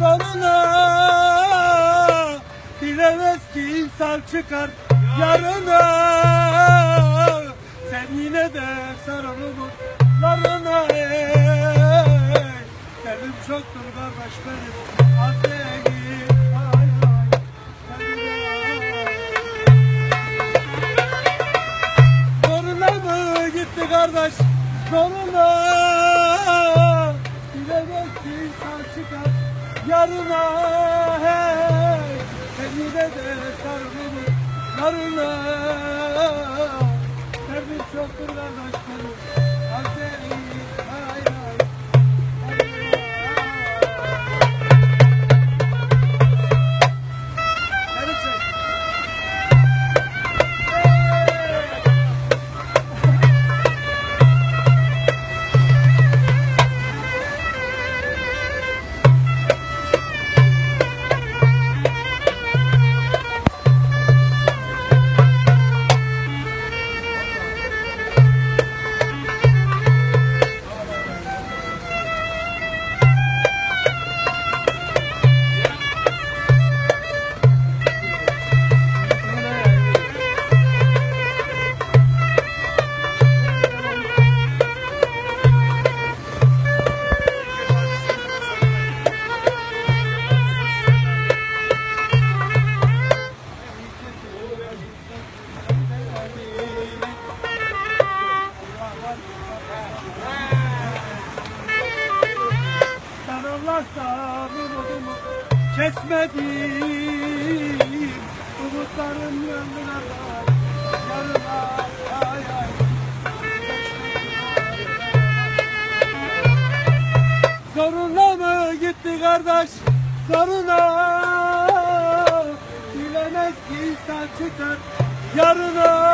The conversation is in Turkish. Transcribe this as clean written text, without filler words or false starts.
Sonuna bilemez ki insan çıkar yarına. Sen yine de sarıl umutlarına. Derdim çoktur kardeş benim, az değil. Ay ay. Zoruna mı gitti kardeş? Zoruna. Bilemez ki insan çıkar yarına. Sen yine de sarıl umutlarına. Derdim çoktur kardeş benim, az değil. Ay ay. Allah'tan umudumu kesmedim, umutlarım yandılar yarına. Ay ay. Zoruna mı gitti kardeş? Zoruna. Bilemez ki insan çıkar yarına.